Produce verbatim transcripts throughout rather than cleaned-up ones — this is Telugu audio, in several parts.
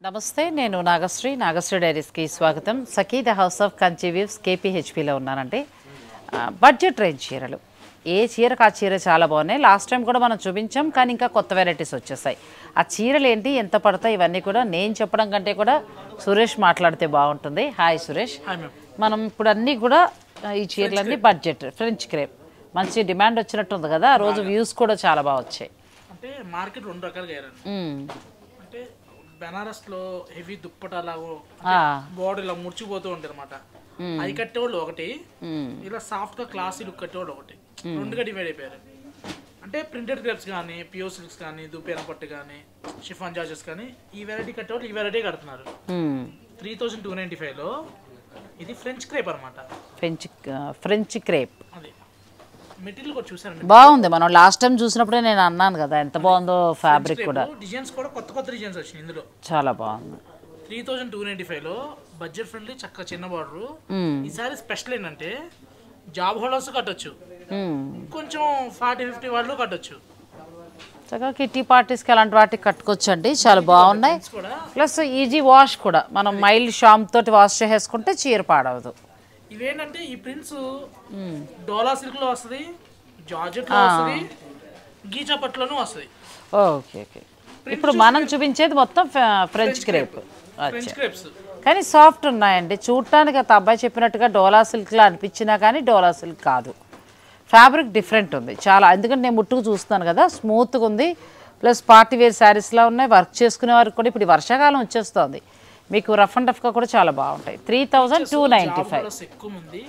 నమస్తే నేను నాగశ్రీ నాగశ్రీ డైరీస్కి స్వాగతం. Sakhi the house of Kanchi weaves కేపీహెచ్పిలో ఉన్నానండి. బడ్జెట్ రేంజ్ చీరలు ఏ చీరకు ఆ చీర చాలా బాగున్నాయి. లాస్ట్ టైం కూడా మనం చూపించాం, కానీ ఇంకా కొత్త వెరైటీస్ వచ్చేసాయి. ఆ చీరలు ఏంటి, ఎంత పడతాయి, ఇవన్నీ కూడా నేను చెప్పడం కంటే కూడా సురేష్ మాట్లాడితే బాగుంటుంది. హాయ్ సురేష్. మనం ఇప్పుడు అన్నీ కూడా ఈ చీరలన్నీ బడ్జెట్ ఫ్రెంచ్ క్రేప్ మంచి డిమాండ్ వచ్చినట్టుంది కదా, ఆ రోజు వ్యూస్ కూడా చాలా బాగా వచ్చాయి. అంటే మార్కెట్ రెండు రకాలుగా అంటే బెనారస్ లో హెవీ దుప్పటాలా బాడీ ఇలా ముడిచిపోతూ ఉంటుంది అనమాట. అది కట్టేవాళ్ళు ఒకటి, ఇలా సాఫ్ట్ గా క్లాసీ లుక్ కట్టేవాళ్ళు ఒకటి, రెండుగా డివైడ్ అయిపోయారు. అంటే ప్రింటెడ్ క్రేప్స్ కానీ, ప్యూర్ సిల్క్స్ కానీ, దుపేన పట్టు కానీ, షిఫాన్ జార్జెస్ కానీ, ఈ వెరైటీ కట్టేవాళ్ళు ఈ వెరైటీ కడుతున్నారు. Three thousand two ninety five లో ఇది ఫ్రెంచ్ క్రేప్ అనమాట. ఫ్రెంచ్ ఫ్రెంచ్ క్రేప్ అది మెటీరియల్ కూడా చూసాను, బాగుంది. మనం లాస్ట్ టైం చూసినప్పుడే నేను అన్నాను కదా ఎంత బాగుందో. ఫ్యాబ్రిక్ కూడా డిజైన్స్ కూడా కొత్త కొత్త డిజైన్స్ వచ్చినాయి ఇందులో, చాలా బాగుంది. Three thousand two ninety five లో బడ్జెట్ ఫ్రెండ్లీ చక్కగా చిన్న బార్డర్. ఈసారి స్పెషల్ ఏంటంటే జాబ్ హోల్డర్స్ కట్టొచ్చు, కొంచెం ఫార్టీ ఫిఫ్టీ వాళ్ళు కట్టొచ్చు, చక్కగా కిట్టి పార్టీస్కి అలాంటి వాటికి కట్టుకోవచ్చు అండి. చాలా బాగున్నాయి. ప్లస్ ఈజీ వాష్ కూడా, మనం మైల్డ్ షాంప్ తోటి వాష్ చేసేసుకుంటే చీర పాడవదు. ఇవేంటంటే ఈ ప్రింట్స్ డోలా సిల్క్ లో వస్తుంది, జార్జెట్ లో వస్తుంది, గీచా పట్టులోనూ వస్తుంది. Okay okay. ఇప్పుడు మనం చూపించేది మొత్తం ఫ్రెంచ్ క్రేప్, క్రేప్స్ కానీ సాఫ్ట్ ఉన్నాయండి చూడటానికి. ఆ అబ్బాయి చెప్పినట్టుగా డోలా సిల్క్లా అనిపించినా కానీ డోలా సిల్క్ కాదు. ఫ్యాబ్రిక్ డిఫరెంట్ ఉంది చాలా, ఎందుకంటే నేను ముట్టుకు చూస్తున్నాను కదా, స్మూత్గా ఉంది. ప్లస్ పార్టీ వేర్ శారీస్లా ఉన్నాయి. వర్క్ చేసుకునే వారికి కూడా ఇప్పుడు వర్షాకాలం వచ్చేస్తుంది, మీకు రఫ్ అండ్ రఫ్గా కూడా చాలా బాగుంటాయి. Three thousand two ninety five ఎక్కువ మంది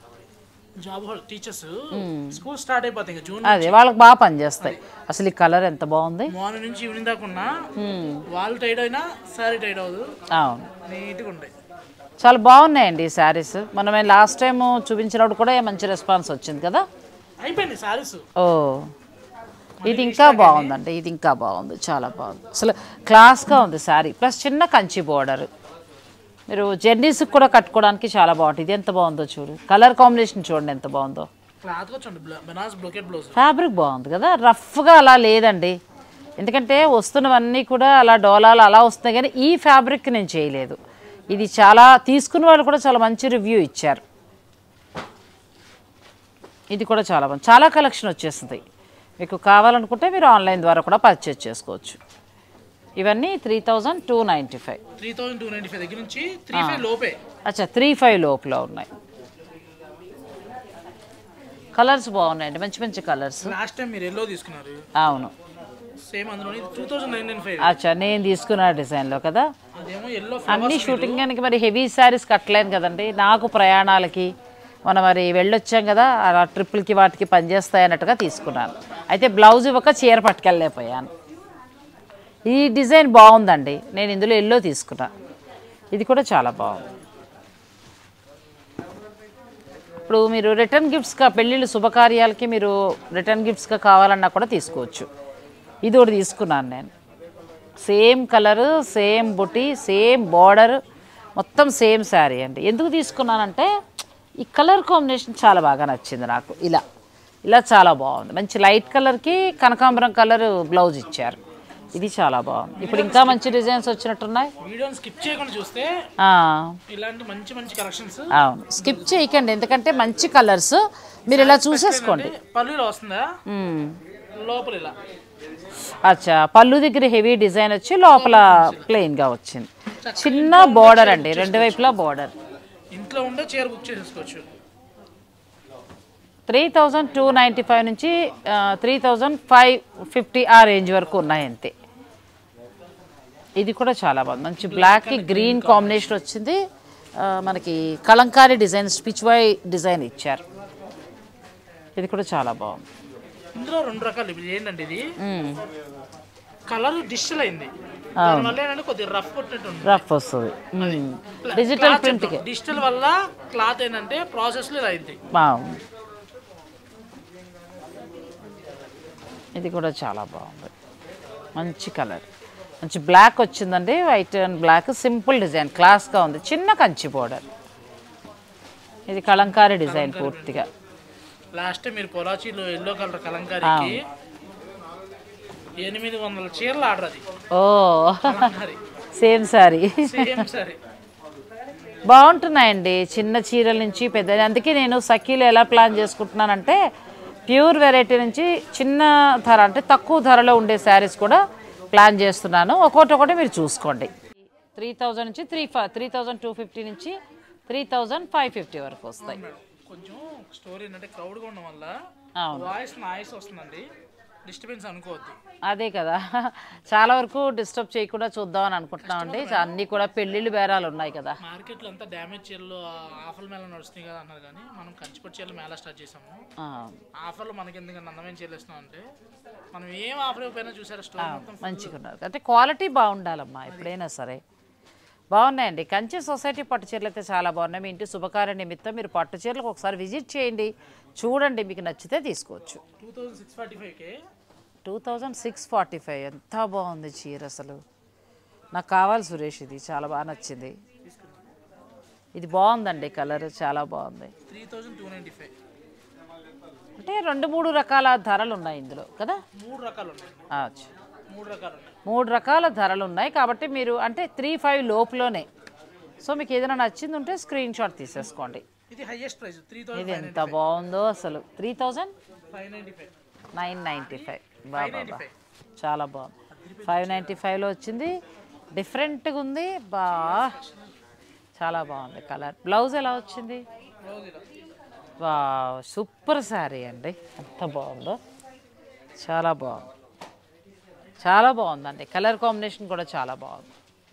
జాబ్ టీచర్స్ స్కూల్ స్టార్ట్ అయిపోతాయి జూన్, అదే వాళ్ళకి బాగా పనిచేస్తాయి. అసలు ఈ కలర్ ఎంత బాగుంది, మార్నింగ్ నుంచి ఈవినింగ్ దాకా ఉన్నా వాళ్ళు టైడ్ అయినా సారీ టైడ్ అవ్వదు. అవును, నీట్గా ఉంటాయి, చాలా బాగున్నాయండి ఈ శారీస్. మనం లాస్ట్ టైం చూపించినప్పుడు కూడా మంచి రెస్పాన్స్ వచ్చింది కదా. అయిపోయింది శారీస్. ఓ ఇది ఇంకా బాగుందండి, ఇది ఇంకా బాగుంది, చాలా బాగుంది. అసలు క్లాస్గా ఉంది శారీ. ప్లస్ చిన్న కంచి బోర్డర్, మీరు జర్నీస్కి కూడా కట్టుకోవడానికి చాలా బాగుంటుంది. ఇది ఎంత బాగుందో చూడు, కలర్ కాంబినేషన్ చూడండి ఎంత బాగుందో. ఫ్యాబ్రిక్ బాగుంది కదా, రఫ్గా అలా లేదండి. ఎందుకంటే వస్తున్నవన్నీ కూడా అలా డోలాలు అలా వస్తున్నాయి, కానీ ఈ ఫ్యాబ్రిక్ నేను చేయలేదు. ఇది చాలా తీసుకున్న వాళ్ళు కూడా చాలా మంచి రివ్యూ ఇచ్చారు. ఇది కూడా చాలా బాగుంది, చాలా కలెక్షన్ వచ్చేస్తుంది. మీకు కావాలనుకుంటే మీరు ఆన్లైన్ ద్వారా కూడా పర్చేజ్ చేసుకోవచ్చు. ఇవన్నీ three thousand two ninety five three thousand two ninety five దగ్గర నుంచి త్రీ ఫైవ్ లోపే. అచ్చా, త్రీ ఫైవ్ లోపల ఉన్నాయి. కలర్స్ బాగున్నాయండి, మంచి మంచి కలర్స్. లాస్ట్ టైం మీరు ఎల్లో తీసుకున్నారు. అవును, సేమ్ అందులోని two thousand nine nine five. అచ్చా, నేను తీసుకున్న డిజైన్లో కదా. అదేమో ఎల్లో అన్ని షూటింగ్ కనుక మరి హెవీ శారీస్ కట్టలేను కదండి, నాకు ప్రయాణాలకి మనం మరి వెళ్ళొచ్చాం కదా, అలా ట్రిప్పులకి వాటికి పనిచేస్తాయి అన్నట్టుగా తీసుకున్నాను. అయితే బ్లౌజ్ ఇవ్వక చీర పట్టుకెళ్ళలేకపోయాను. ఈ డిజైన్ బాగుందండి, నేను ఇందులో ఎల్లో తీసుకున్నా. ఇది కూడా చాలా బాగుంది. ఇప్పుడు మీరు రిటర్న్ గిఫ్ట్స్గా, పెళ్ళిళ్ళు శుభకార్యాలకి మీరు రిటర్న్ గిఫ్ట్స్గా కావాలన్నా కూడా తీసుకోవచ్చు. ఇది ఒకటి తీసుకున్నాను నేను. సేమ్ కలరు, సేమ్ బుటీ, సేమ్ బార్డర్, మొత్తం సేమ్ శారీ అండి. ఎందుకు తీసుకున్నానంటే ఈ కలర్ కాంబినేషన్ చాలా బాగా నచ్చింది నాకు. ఇలా ఇలా చాలా బాగుంది, మంచి లైట్ కలర్కి కనకాంబరం కలర్ బ్లౌజ్ ఇచ్చారు. ఇది చాలా బాగుంది. ఇప్పుడు ఇంకా మంచి డిజైన్స్ వచ్చినట్టున్నాయి. వీడియోని స్కిప్ చేయకుండా చూస్తే ఇలాంటి మంచి మంచి కలెక్షన్స్. అవును, స్కిప్ చేయకండి, ఎందుకంటే మంచి కలర్స్ మీరు ఇలా చూసేసుకోండి. పళ్ళులో వస్తుందా, లోపల ఇలా. అచ్చా, పళ్ళు దగ్గర హెవీ డిజైన్ వచ్చి లోపల ప్లెయిన్గా వచ్చింది. చిన్న బార్డర్ అండి, రెండు వైపులా బార్డర్. ఇంట్లో ఉండే చీర బుక్ చేసుకోవచ్చు. Three thousand two ninety five నుంచి త్రీ థౌజండ్ ఫైవ్ ఫిఫ్టీ ఆ రేంజ్ వరకు ఉన్నాయి అంతే. ఇది కూడా చాలా బాగుంది, మంచి బ్లాక్కి గ్రీన్ కాంబినేషన్ వచ్చింది. మనకి కలంకారీ డిజైన్, స్పిచ్ వై డిజైన్ ఇచ్చారు. ఇది కూడా చాలా బాగుంది. ఇందులో రెండు రకాలు. ఇప్పుడు ఏంటంటే ఇది కలర్ డిజిటల్ అయింది, దానివల్ల ఏంటంటే కొద్దిగా రఫ్ కొట్టినట్టు రఫ్ వస్తుంది. డిజిటల్ ప్రింట్, డిజిటల్ వల్ల క్లాత్ ఏంటంటే ప్రాసెస్ లో అయింది. బాగుంది, ఇది కూడా చాలా బాగుంది, మంచి కలర్, మంచి బ్లాక్ వచ్చిందండి. White and black, simple design, క్లాస్గా ఉంది. చిన్న కంచి బోర్డర్, ఇది కలంకారీ డిజైన్ పూర్తిగా. లాస్ట్ మీరు పొలాచీలో ఎల్లో కలర్ కలంకారీకి ఎనిమిది వందల చీరలు ఆర్డర్. అది ఓ సేమ్ సారీ సేమ్ సారీ. బాగుంటున్నాయండి చిన్న చీరల నుంచి పెద్ద. అందుకే నేను సఖీలో ఎలా ప్లాన్ చేసుకుంటున్నానంటే ప్యూర్ వెరైటీ నుంచి చిన్న ధర అంటే తక్కువ ధరలో ఉండే శారీస్ కూడా ప్లాన్ చేస్తున్నాను. ఒక్కొక్కటి ఒకటి మీరు చూసుకోండి. త్రీ థౌజండ్ నుంచి three five three thousand two fifty నుంచి త్రీ థౌజండ్ ఫైవ్ ఫిఫ్టీ వరకు వస్తాయి. కొంచెం స్టోరీ ఏంటంటే క్రౌడ్గా ఉండడం వల్ల వాయిస్ నాయిస్ వస్తుందండి, డిస్టర్బెన్స్ అనుకోవద్దు. అదే కదా, చాలా వరకు డిస్టర్బ్ చేయకుండా చూద్దామని అనుకుంటున్నాం అండి. అన్నీ కూడా పెళ్ళిళ్ళు బేరాలు ఉన్నాయి కదా. మార్కెట్లో అంతా డ్యామేజ్ చీరలు ఆఫర్లు మేళ నడుస్తున్నాయి కదా అన్నారు, కానీ మనం కంచిపట్టు చీరలు మేళ స్టార్ట్ చేసాము. ఆఫర్లు మనకి ఎందుకంటే అందమైన చీరలు ఇస్తున్నాం అంటే మనం ఏం ఆఫర్ అయిపోయినా చూసారా స్టోర్ మొత్తం మంచిగా ఉన్నారు. అంటే క్వాలిటీ బాగుండాలమ్మా ఎప్పుడైనా సరే. బాగున్నాయండి కంచి సొసైటీ పట్టు చీరలు అయితే చాలా బాగున్నాయి. మీ ఇంటి శుభకార్య నిమిత్తం మీరు పట్టు చీరలకు ఒకసారి విజిట్ చేయండి, చూడండి, మీకు నచ్చితే తీసుకోవచ్చు. Two thousand six forty five కే two thousand six forty five ఎంత బాగుంది చీర అసలు. నాకు కావాలి సురేష్, ఇది చాలా బాగా నచ్చింది. ఇది బాగుందండి, కలర్ చాలా బాగుంది. Three thousand two ninety five అంటే రెండు మూడు రకాల ధరలు ఉన్నాయి ఇందులో కదా. మూడు రకాలు ఉన్నాయి, మూడు రకాలు ఉన్నాయి మూడు రకాల ధరలు ఉన్నాయి. కాబట్టి మీరు అంటే త్రీ ఫైవ్ లోపులోనే. సో మీకు ఏదైనా నచ్చింది ఉంటే స్క్రీన్ షాట్ తీసేసుకోండి. ఇది హైయెస్ట్ ప్రైస్ త్రీ ఇది థౌసండ్ ఎంత బాగుందో అసలు. Three thousand five ninety five nine ninety five బాబా చాలా బాగుంది. ఫైవ్ నైంటీ ఫైవ్లో వచ్చింది, డిఫరెంట్గా ఉంది, బా చాలా బాగుంది కలర్. బ్లౌజ్ ఎలా వచ్చింది? వా సూపర్ శారీ అండి, ఎంత బాగుందో, చాలా బాగుంది, చాలా బాగుందండి. కలర్ కాంబినేషన్ కూడా చాలా బాగుంది.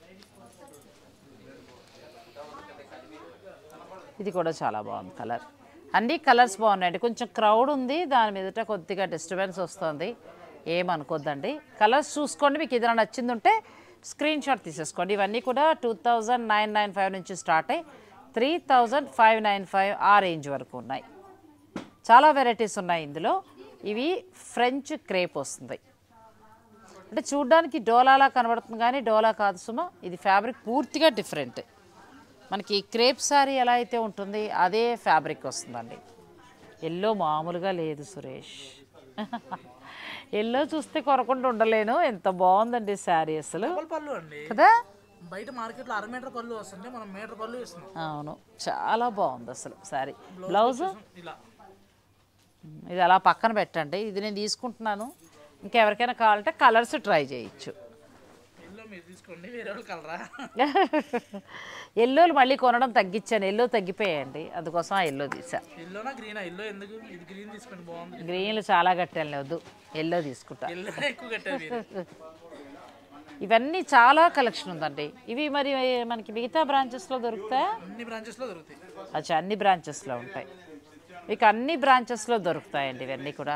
ఇది కూడా చాలా బాగుంది కలర్. అన్ని కలర్స్ బాగున్నాయండి. కొంచెం క్రౌడ్ ఉంది, దాని మీదట కొద్దిగా డిస్టర్బెన్స్ వస్తుంది, ఏమనుకోద్దండి. కలర్స్ చూసుకోండి, మీకు ఏదైనా నచ్చింది ఉంటే స్క్రీన్ షాట్ తీసేసుకోండి. ఇవన్నీ కూడా two thousand nine nine five నుంచి స్టార్ట్ అయ్యి three thousand five nine five ఆ రేంజ్ వరకు ఉన్నాయి. చాలా వెరైటీస్ ఉన్నాయి ఇందులో. ఇవి ఫ్రెంచ్ క్రేప్ వస్తుంది, అంటే చూడ్డానికి డోలాలా కనబడుతుంది కానీ డోలా కాదు సుమా. ఇది ఫ్యాబ్రిక్ పూర్తిగా డిఫరెంట్. మనకి క్రేప్ శారీ ఎలా అయితే ఉంటుంది అదే ఫ్యాబ్రిక్ వస్తుందండి. ఎల్లో మామూలుగా లేదు సురేష్, ఎల్లో చూస్తే కొరకుండా ఉండలేను, ఎంత బాగుందండి శారీ అసలు పళ్ళు అండి కదా. బయట మార్కెట్లో అర మీటర్ పళ్ళు వస్తుంటే మనం మీటర్ పళ్ళు ఇస్తున్నాం. అవును, చాలా బాగుంది అసలు శారీ. బ్లౌజ్ ఇలా ఇది అలా పక్కన పెట్టండి, ఇది నేను తీసుకుంటున్నాను. ఇంకెవరికైనా కావాలంటే కలర్స్ ట్రై చేయొచ్చు. ఎల్లో మీరు తీసుకోండి, వేరే వాళ్ళు కలరా? ఎల్లోలు మళ్ళీ కొనడం తగ్గించాను, ఎల్లో తగ్గిపోయాయండి, అందుకోసం ఆ ఎల్లో తీసా. ఎల్లోనా గ్రీనా? ఎల్లో ఎందుకు? ఇది గ్రీన్ తీసుకోండి, బాగుంది. గ్రీన్లు చాలా కట్టాను, వద్దు ఎల్లో తీసుకుంటా. ఎల్లో ఎక్కువ కట్టారు. ఇవన్నీ చాలా కలెక్షన్ ఉందండి. ఇవి మరి మనకి మిగతా బ్రాంచెస్లో దొరుకుతాయా? అన్ని బ్రాంచెస్లో దొరుకుతాయి. అచ్చా, అన్ని బ్రాంచెస్లో ఉంటాయి, మీకు అన్ని బ్రాంచెస్లో దొరుకుతాయండి ఇవన్నీ కూడా.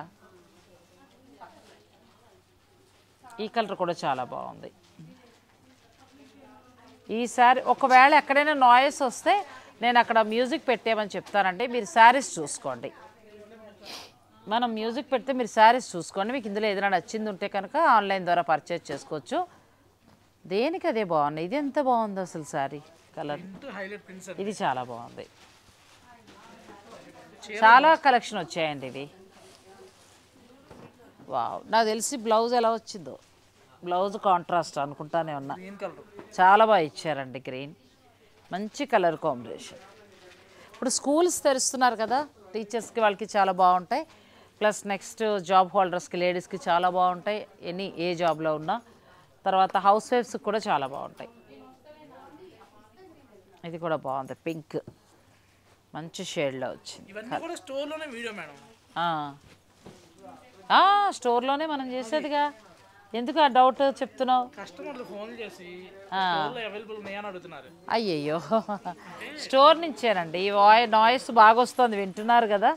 ఈ కలర్ కూడా చాలా బాగుంది. ఈసారి ఒకవేళ ఎక్కడైనా నాయిస్ వస్తే నేను అక్కడ మ్యూజిక్ పెట్టేమని చెప్తానండి, మీరు శారీస్ చూసుకోండి. మనం మ్యూజిక్ పెడితే మీరు శారీస్ చూసుకోండి, మీకు ఇందులో ఏదైనా నచ్చింది ఉంటే కనుక ఆన్లైన్ ద్వారా పర్చేజ్ చేసుకోవచ్చు. దేనికి అదే బాగుంది. ఇది ఎంత బాగుంది అసలు శారీ కలర్, ఇది చాలా బాగుంది. చాలా కలెక్షన్ వచ్చాయండి ఇవి. వావ్, నాకు తెలిసి బ్లౌజ్ ఎలా వచ్చిందో, బ్లౌజ్ కాంట్రాస్ట్ అనుకుంటానే ఉన్నా, చాలా బాగా ఇచ్చారండి. గ్రీన్ మంచి కలర్ కాంబినేషన్. ఇప్పుడు స్కూల్స్ తెరుస్తున్నారు కదా, టీచర్స్కి వాళ్ళకి చాలా బాగుంటాయి. ప్లస్ నెక్స్ట్ జాబ్ హోల్డర్స్కి లేడీస్కి చాలా బాగుంటాయి, ఎనీ ఏ జాబ్లో ఉన్నా. తర్వాత హౌస్ వైఫ్స్కి కూడా చాలా బాగుంటాయి. ఇది కూడా బాగుంది, పింక్ మంచి షేడ్లో వచ్చింది. స్టోర్లోనే మనం చేసేదిగా, ఎందుకు ఆ డౌట్ చెప్తున్నావు? కస్టమర్లు ఫోన్ చేసి అవైలబుల్ ఉన్నాయని అడుగుతున్నారు. అయ్యయ్యో, స్టోర్ నుంచేనండి. ఈ వాయిస్ నాయిస్ బాగా వస్తుంది, వింటున్నారు కదా.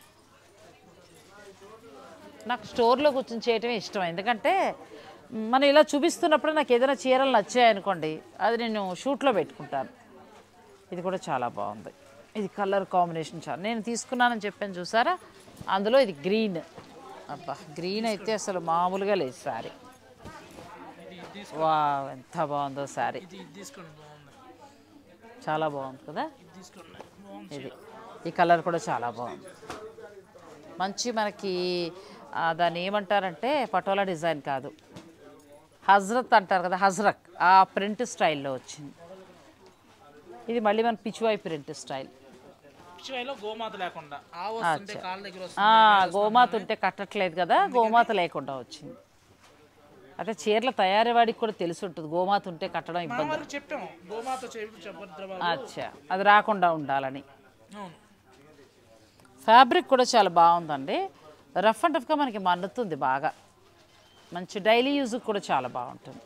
నాకు స్టోర్లో కూర్చొని చేయటమే ఇష్టం, ఎందుకంటే మనం ఇలా చూపిస్తున్నప్పుడు నాకు ఏదైనా చీరలు నచ్చాయనుకోండి, అది నేను షూట్లో పెట్టుకుంటాను. ఇది కూడా చాలా బాగుంది, ఇది కలర్ కాంబినేషన్ చాలా. నేను తీసుకున్నానని చెప్పాను చూసారా, అందులో ఇది గ్రీన్. అబ్బా, గ్రీన్ అయితే అసలు మామూలుగా లేదు శారీ. వా, ఎంత బాగుందో శారీ, చాలా బాగుంది కదా. ఇది ఈ కలర్ కూడా చాలా బాగుంది, మంచి మనకి దాన్ని ఏమంటారంటే పటోలా డిజైన్ కాదు, హజ్రత్ అంటారు కదా, హజ్రక్ ఆ ప్రింట్ స్టైల్లో వచ్చింది. ఇది మళ్ళీ మన పిచ్చివాయి ప్రింట్ స్టైల్. పిచ్చివాయిలో గోమాత లేకుండా ఆ వస్తుంటే కాళ్ళ దగ్గర ఆ, గోమాత ఉంటే కట్టట్లేదు కదా, గోమాత లేకుండా వచ్చింది. అంటే చీరల తయారీవాడికి కూడా తెలిసి ఉంటుంది గోమాత ఉంటే కట్టడం ఇబ్బంది. చెప్పాము గోమాత అచ్చా, అది రాకుండా ఉండాలని. ఫ్యాబ్రిక్ కూడా చాలా బాగుందండి, రఫ్ అండ్ టఫ్గా మనకి మన్నుతుంది బాగా, మంచి డైలీ యూజ్కి కూడా చాలా బాగుంటుంది.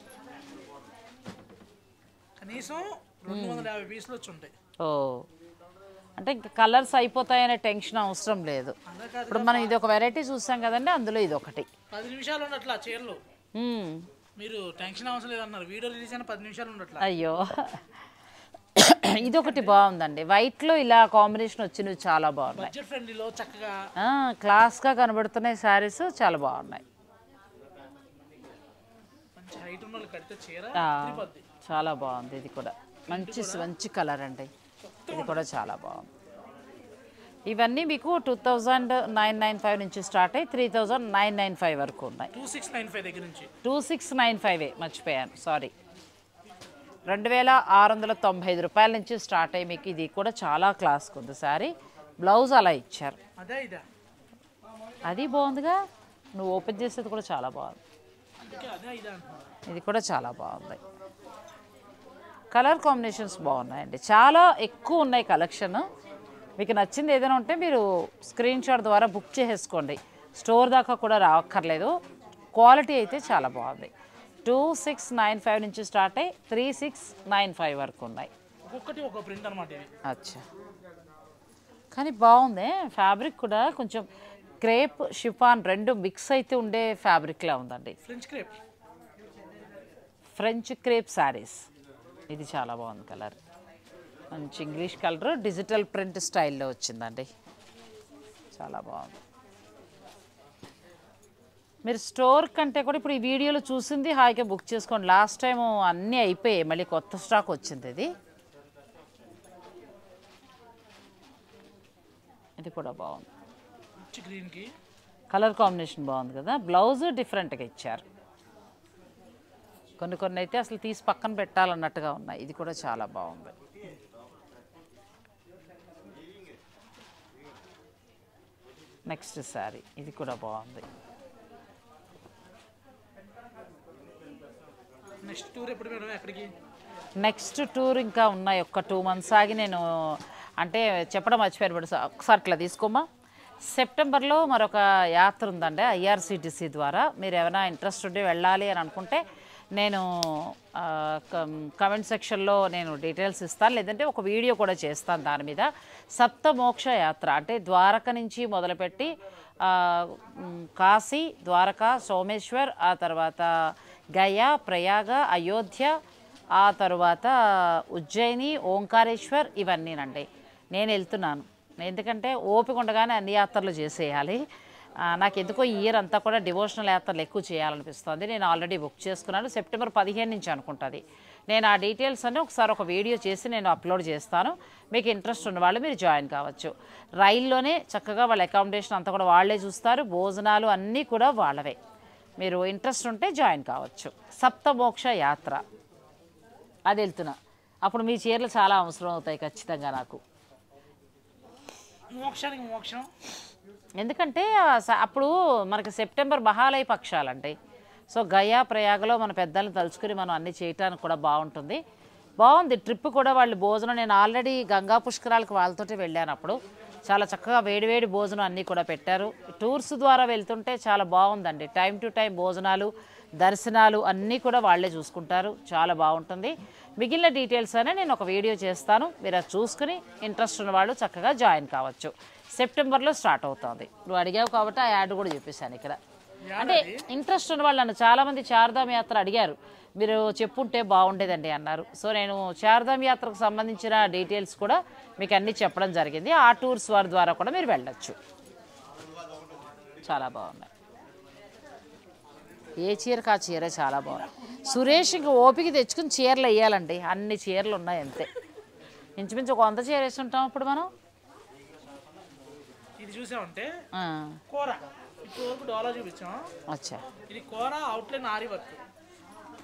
కనీసం రెండు వందల యాభై పీసులు వచ్చి ఉంటాయి. ఓ, అంటే ఇంకా కలర్స్ అయిపోతాయనే టెన్షన్ అవసరం లేదు. ఇప్పుడు మనం ఇది ఒక వెరైటీ చూసాం కదండి, అందులో ఇది ఒకటి. పది నిమిషాలు ఉండట్లా చీరలు, మీరు టెన్షన్ అవసరం లేదన్నారు. వీడియో రిలీజ్ అయిన పది నిమిషాలు ఉండట్లా. అయ్యో, ఇది ఒకటి బాగుందండి, వైట్లో ఇలా కాంబినేషన్ వచ్చినవి చాలా బాగున్నాయి. బడ్జెట్ ఫ్రెండ్లీలో చక్కగా క్లాస్గా కనబడుతున్నాయి శారీస్, చాలా బాగున్నాయి. మంచి హైట్ ఉన్న వాళ్ళు కడితే చీర చాలా బాగుంది. ఇది కూడా మంచి మంచి కలర్ అండి, ఇది కూడా చాలా బాగుంది. ఇవన్నీ మీకు two thousand nine nine five నుంచి స్టార్ట్ అయ్యి three thousand nine nine five వరకు ఉన్నాయి. టూ సిక్స్ నైన్ ఫైవ్ దగ్గర నుంచి టూ సిక్స్ నైన్ ఫైవ్ మర్చిపోయాను, సారీ. రెండు వేల ఆరు వందల తొంభై ఐదు రూపాయల నుంచి స్టార్ట్ అయ్యి మీకు ఇది కూడా చాలా క్లాస్కి ఉంది సారీ. బ్లౌజ్ అలా ఇచ్చారు, అది బాగుందిగా. నువ్వు ఓపెన్ చేసేది కూడా చాలా బాగుంది, ఇది కూడా చాలా బాగుంది. కలర్ కాంబినేషన్స్ బాగున్నాయండి, చాలా ఎక్కువ ఉన్నాయి కలెక్షన్. మీకు నచ్చింది ఏదైనా ఉంటే మీరు స్క్రీన్ షాట్ ద్వారా బుక్ చేసేసుకోండి, స్టోర్ దాకా కూడా రావక్కర్లేదు. క్వాలిటీ అయితే చాలా బాగుంది. టూ సిక్స్ నైన్ ఫైవ్ నుంచి స్టార్ట్ అయ్యి త్రీ సిక్స్ నైన్ ఫైవ్ వరకు ఉన్నాయి. ఒక్కొక్కటి ఒక ప్రింట్ అనమాట. అచ్చా, కానీ బాగుంది. ఫ్యాబ్రిక్ కూడా కొంచెం క్రేప్ షిఫాన్ రెండు మిక్స్ అయితే ఉండే ఫ్యాబ్రిక్లా ఉందండి. French crepe French crepe saris, ఇది చాలా బాగుంది కలర్, మంచి ఇంగ్లీష్ కలర్ డిజిటల్ ప్రింట్ స్టైల్లో వచ్చిందండి, చాలా బాగుంది. మీరు స్టోర్ కంటే కూడా ఇప్పుడు ఈ వీడియోలో చూసింది హాయిగా బుక్ చేసుకోండి. లాస్ట్ టైం అన్నీ అయిపోయాయి, మళ్ళీ కొత్త స్టాక్ వచ్చింది. ఇది ఇది కూడా బాగుంది, గ్రీన్కి కలర్ కాంబినేషన్ బాగుంది కదా. బ్లౌజ్ డిఫరెంట్గా ఇచ్చారు, కొన్ని కొన్ని అయితే అసలు తీసి పక్కన పెట్టాలన్నట్టుగా ఉన్నాయి. ఇది కూడా చాలా బాగుంది. నెక్స్ట్ శారీ, ఇది కూడా బాగుంది. నెక్స్ట్ టూర్ ఎప్పుడు మేడం ఎక్కడికి? నెక్స్ట్ టూర్ ఇంకా ఉన్నాయి, ఒక్క టూ మంత్స్ ఆగి నేను అంటే చెప్పడం మర్చిపోయాను. ఒకసారి ఇట్లా తీసుకోమా. సెప్టెంబర్లో మరొక యాత్ర ఉందండి ఐఆర్సిటీసీ ద్వారా. మీరు ఏమైనా ఇంట్రెస్ట్ ఉండి వెళ్ళాలి అని అనుకుంటే నేను కమెంట్ సెక్షన్లో నేను డీటెయిల్స్ ఇస్తాను, లేదంటే ఒక వీడియో కూడా చేస్తాను దాని మీద. సప్తమోక్ష యాత్ర అంటే ద్వారక నుంచి మొదలుపెట్టి కాశీ, ద్వారకా, సోమేశ్వర్, ఆ తర్వాత గయా, ప్రయాగ, అయోధ్య, ఆ తర్వాత ఉజ్జయిని, ఓంకారేశ్వర్, ఇవన్నీనండి నేను వెళ్తున్నాను. ఎందుకంటే ఓపిక ఉండగానే అన్ని యాత్రలు చేసేయాలి. నాకు ఎందుకో ఈ ఇయర్ అంతా కూడా డివోషనల్ యాత్రలు ఎక్కువ చేయాలనిపిస్తుంది. నేను ఆల్రెడీ బుక్ చేసుకున్నాను, సెప్టెంబర్ పదిహేను నుంచి అనుకుంటుంది. నేను ఆ డీటెయిల్స్ అన్నీ ఒకసారి ఒక వీడియో చేసి నేను అప్లోడ్ చేస్తాను. మీకు ఇంట్రెస్ట్ ఉన్న వాళ్ళు మీరు జాయిన్ కావచ్చు. రైల్లోనే చక్కగా వాళ్ళ అకామిడేషన్ అంతా కూడా వాళ్ళే చూస్తారు, భోజనాలు అన్నీ కూడా వాళ్ళవే. మీరు ఇంట్రెస్ట్ ఉంటే జాయిన్ కావచ్చు. సప్తమోక్ష యాత్ర అది వెళ్తున్నా. అప్పుడు మీ చీరలు చాలా అవసరం అవుతాయి ఖచ్చితంగా నాకు. మోక్షానికి మోక్షం, ఎందుకంటే అప్పుడు మనకి సెప్టెంబర్ మహాలయ పక్షాలండి. సో గయా, ప్రయాగలో మన పెద్దలను తలుచుకుని మనం అన్నీ చేయటానికి కూడా బాగుంటుంది. బాగుంది ట్రిప్ కూడా. వాళ్ళు భోజనం, నేను ఆల్రెడీ గంగా పుష్కరాలకు వాళ్ళతోటి వెళ్ళాను, అప్పుడు చాలా చక్కగా వేడివేడి భోజనం అన్నీ కూడా పెట్టారు. టూర్స్ ద్వారా వెళ్తుంటే చాలా బాగుందండి. టైం టు టైం భోజనాలు, దర్శనాలు అన్నీ కూడా వాళ్ళే చూసుకుంటారు, చాలా బాగుంటుంది. మిగిలిన డీటెయిల్స్ అనే నేను ఒక వీడియో చేస్తాను, మీరు అది చూసుకుని ఇంట్రెస్ట్ ఉన్న వాళ్ళు చక్కగా జాయిన్ కావచ్చు. సెప్టెంబర్లో స్టార్ట్ అవుతుంది. నువ్వు అడిగావు కాబట్టి ఆ యాడ్ కూడా చెప్పేశాను ఇక్కడ. అంటే ఇంట్రెస్ట్ ఉన్న వాళ్ళు నన్ను చాలామంది చార్ధామ్ యాత్ర అడిగారు, మీరు చెప్పుంటే బాగుండేదండి అన్నారు. సో నేను చార్ధామ్ యాత్రకు సంబంధించిన డీటెయిల్స్ కూడా మీకు అన్నీ చెప్పడం జరిగింది. ఆ టూర్స్ వారి ద్వారా కూడా మీరు వెళ్ళొచ్చు. చాలా బాగున్నాయి. ఏ చీరకు ఆ చీర చాలా బాగుంది. సురేష్ ఇంక ఓపిక తెచ్చుకుని చీరలు వేయాలండి, అన్ని చీరలు ఉన్నాయి అంతే. ఇంచుమించు ఒక వంద చీర వేసి ఉంటాం ఇప్పుడు మనం. ఇది చూసామంటే కూర ఇప్పుడు డోలా చూపించాం. అచ్చా, ఇది కూర అవుట్లైన్ ఆరి వర్క్.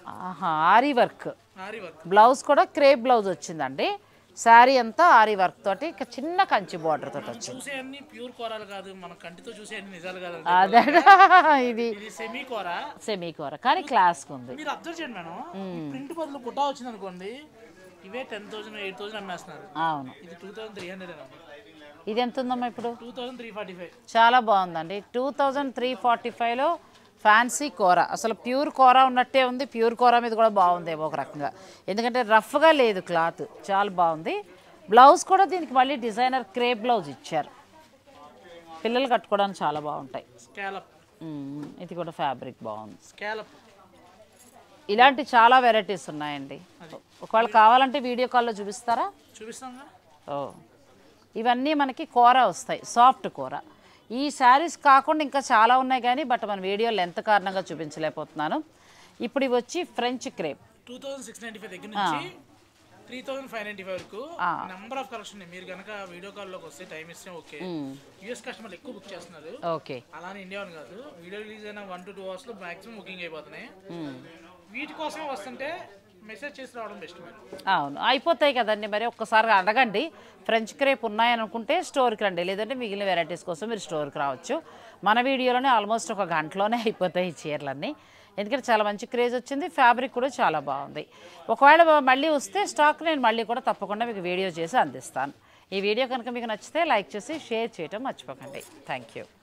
ఆహా aari work, aari work. Blouse కూడా క్రేప్ బ్లౌజ్ వచ్చిందండి. శారీ అంతా ఆరీ వర్క్ తోటి ఇక చిన్న కంచి బార్డర్ తోటి వచ్చింది. చూసే అన్ని ప్యూర్ కోరాలు కాదు, మన కంటితో చూసే అన్ని నిజాలు కాదు. అదే ఇది ఇది సెమీ కోరా, సెమీ కూర కానీ క్లాస్ ఉంది. మీరు అబ్జర్వ్ చేయండి మేడం, ప్రింట్ బదులు బుట్టా వచ్చింది అనుకోండి, ఇవే టెన్ థౌసండ్ ఎయిట్ థౌసండ్ అమ్మేస్తున్నారు. అవును, ఇది టూ థౌసండ్ త్రీ హండ్రెడ్ ఇది ఎంత ఉందమ్మా ఇప్పుడు? Two thousand three forty five చాలా బాగుందండి. టూ థౌజండ్ త్రీ ఫార్టీ ఫైవ్లో ఫ్యాన్సీ కూర, అసలు ప్యూర్ కూర ఉన్నట్టే ఉంది. ప్యూర్ కూర మీద కూడా బాగుందేమో ఒక రకంగా, ఎందుకంటే రఫ్గా లేదు క్లాత్, చాలా బాగుంది. బ్లౌజ్ కూడా దీనికి మళ్ళీ డిజైనర్ క్రేప్ బ్లౌజ్ ఇచ్చారు, పిల్లలు కట్టుకోవడానికి చాలా బాగుంటాయి. స్కాలప్, ఇది కూడా ఫ్యాబ్రిక్ బాగుంది. స్కాలప్ ఇలాంటి చాలా వెరైటీస్ ఉన్నాయండి. ఒకవేళ కావాలంటే వీడియో కాల్లో చూపిస్తారా? చూపిస్తాంగా. ఓ ఇవన్నీ మనకి కూర వస్తాయి, సాఫ్ట్ కూర. ఈ శారీస్ కాకుండా ఇంకా చాలా ఉన్నాయి కానీ బట్ మన వీడియో లెంత్ కారణంగా చూపించలేకపోతున్నాను. ఇప్పుడు ఇవి వచ్చి French crepe two thousand six ninety five దగ్గర నుంచి three thousand five ninety five వరకు నెంబర్ ఆఫ్ కలెక్షన్. మీరు కనుక వీడియో కాల్లోకి వస్తే టైం ఇస్తే ఓకే. యూఎస్ కస్టమర్లు ఎక్కువ బుక్ చేస్తున్నారు. ఓకే, అలానే ఇండియా అని కాదు, వీడియో రిలీజ్ అయిన వన్ టు టూ అవర్స్ లో మాక్సిమం బుకింగ్ అయిపోతున్నాయి. వీటి కోసమే వస్తుంటే మెసేజ్ చేసి రావడం బెస్ట్ మరి. అవును, అయిపోతాయి కదండి. మరి ఒక్కసారి అడగండి, ఫ్రెంచ్ క్రేప్ ఉన్నాయని అనుకుంటే స్టోర్కి రండి, లేదంటే మిగిలిన వెరైటీస్ కోసం మీరు స్టోర్కి రావచ్చు. మన వీడియోలోనే ఆల్మోస్ట్ ఒక గంటలోనే అయిపోతాయి ఈ చీరలన్నీ, ఎందుకంటే చాలా మంచి క్రేజ్ వచ్చింది. ఫ్యాబ్రిక్ కూడా చాలా బాగుంది. ఒకవేళ మళ్ళీ వస్తే స్టాక్ నేను మళ్ళీ కూడా తప్పకుండా మీకు వీడియో చేసి అందిస్తాను. ఈ వీడియో కనుక మీకు నచ్చితే లైక్ చేసి షేర్ చేయడం మర్చిపోకండి. Thank you.